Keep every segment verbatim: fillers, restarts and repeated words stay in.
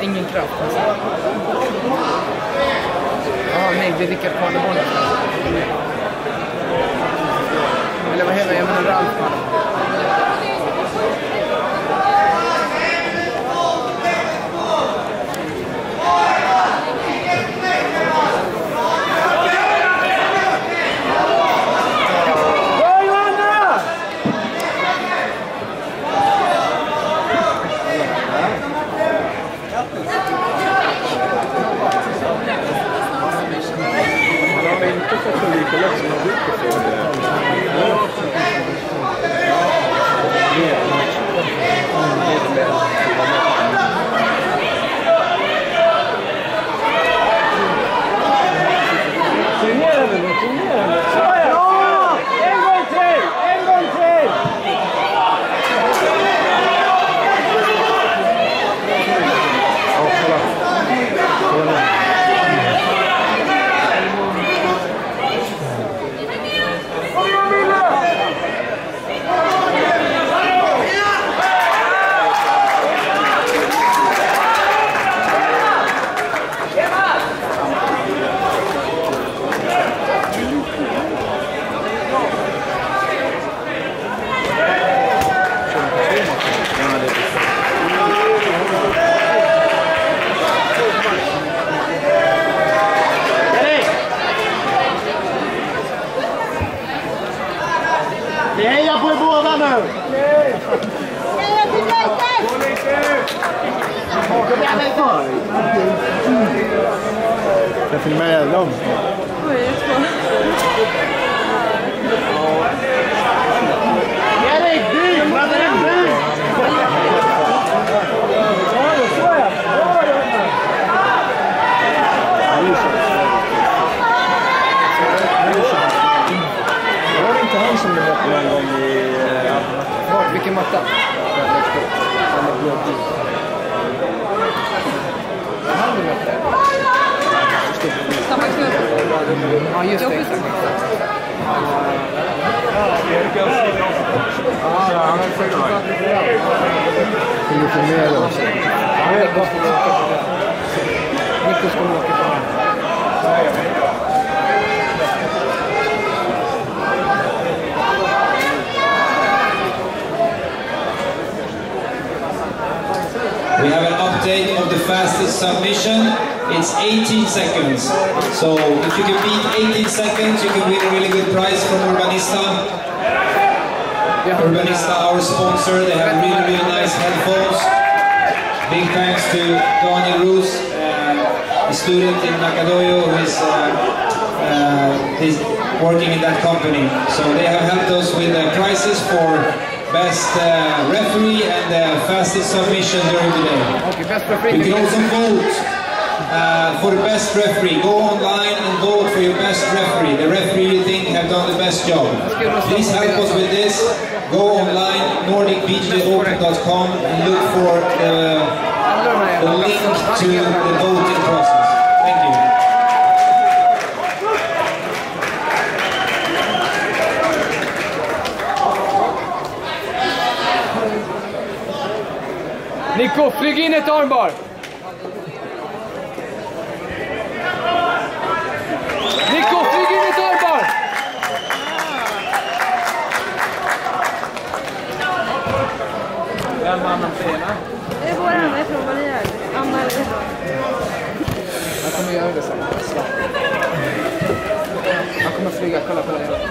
ingen kraft. Alltså. Ja, nej, det är Rickard Karneborn. Eller vad heter jag? Jag menar Ralf. Vi hejar på er båda nu! Heja till Jag filmar dem. Oj, jag tror. Erik, du! Vad är det du? Var det inte han som det mötte en gång i... Var, vilken matta? Han är blå dit. Han du mötte? Samma knull. Ja, just det. Exakt. Ja, han är för bra. Lite mer också. Nikos kommer åka på honom. We have an update of the fastest submission. It's eighteen seconds. So if you can beat eighteen seconds, you can win a really good prize from Urbanista. Urbanista, our sponsor, they have really, really nice headphones. Big thanks to Daniel Roos, uh, a student in Nakadoyo who is uh, uh, is working in that company. So they have helped us with uh, prizes for best uh, referee and uh, fastest submission during the day. Okay, best referee. You can also vote uh, for the best referee. Go online and vote for your best referee. The referee you think have done the best job. Please help us with this. Go online, nordic b j open dot com, and look for the, the link to the voting process. Thank you. Nico, flyg in ett armbar! Nico, flyg in ett armbar! Vem vann den träna? Det är vår andra ifrån vad ni gör. Anna eller ifrån. Jag kommer göra det sen. Jag kommer flyga, kolla på det.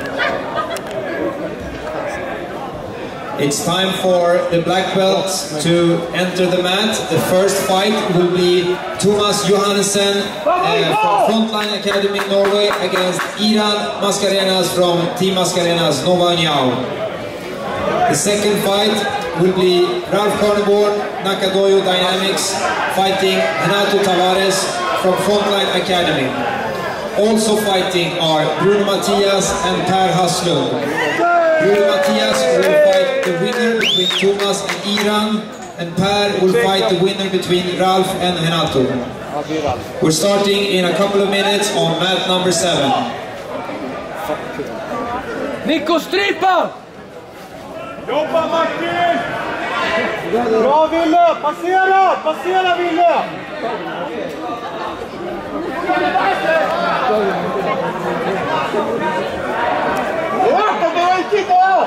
It's time for the black belts to enter the mat. The first fight will be Thomas Johannessen uh, from Frontline Academy Norway against Iran Mascarenas from Team Mascarenas Nova União. The second fight will be Ralf Karneborn, Nakadoyo Dynamics, fighting Renato Tavares from Frontline Academy. Also fighting are Bruno Mattias and Per Haslund. Bruno Mattias will fight the winner between Thomas and Iran, and Per will fight the winner between Ralf and Renato. We're starting in a couple of minutes on mat number seven. Nico, strypa! Jobba Martin! Bra Ville! Passera! Passera Ville! Åka, det var inte idag!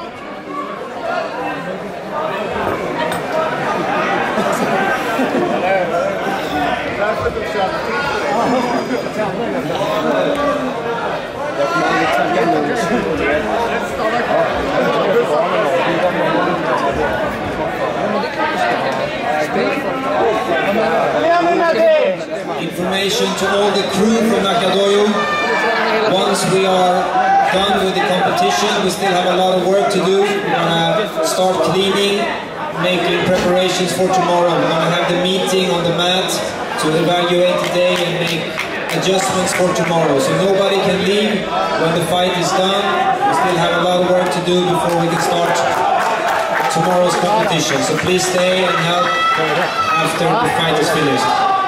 Information to all the crew from Nakadoyo. Once we are done with the competition, we still have a lot of work to do. We're gonna start cleaning, making preparations for tomorrow. We're gonna have the meeting on the mat to evaluate the day and make adjustments for tomorrow. So nobody can leave when the fight is done. We still have a lot of work to do before we can start tomorrow's competition. So please stay and help after the fight is finished.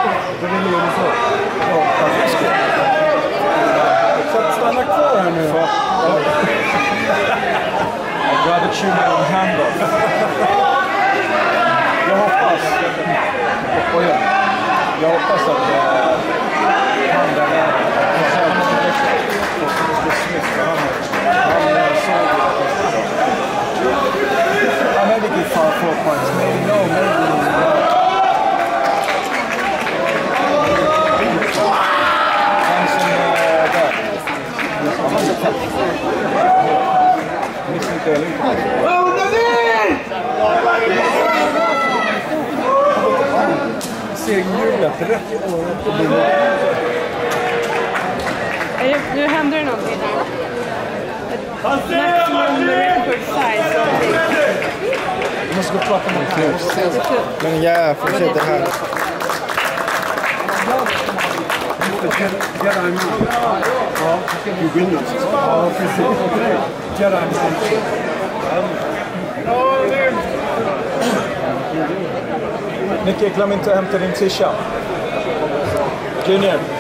Stanna kvar här nu. I'd rather chew my own hand off. Jag hoppas. Jag hoppas att han där är. I maybe could fall four points. Maybe no, maybe segerhjulet rätt Nu händer det någonting där. Maximum record size. Jag måste gå och prata med Klaus. Men jag fortsätter här. Jedi man. Ja, du vinner. Ja, precis. Jedi man. Nicky, glöm inte att hämta din tisha. Junior.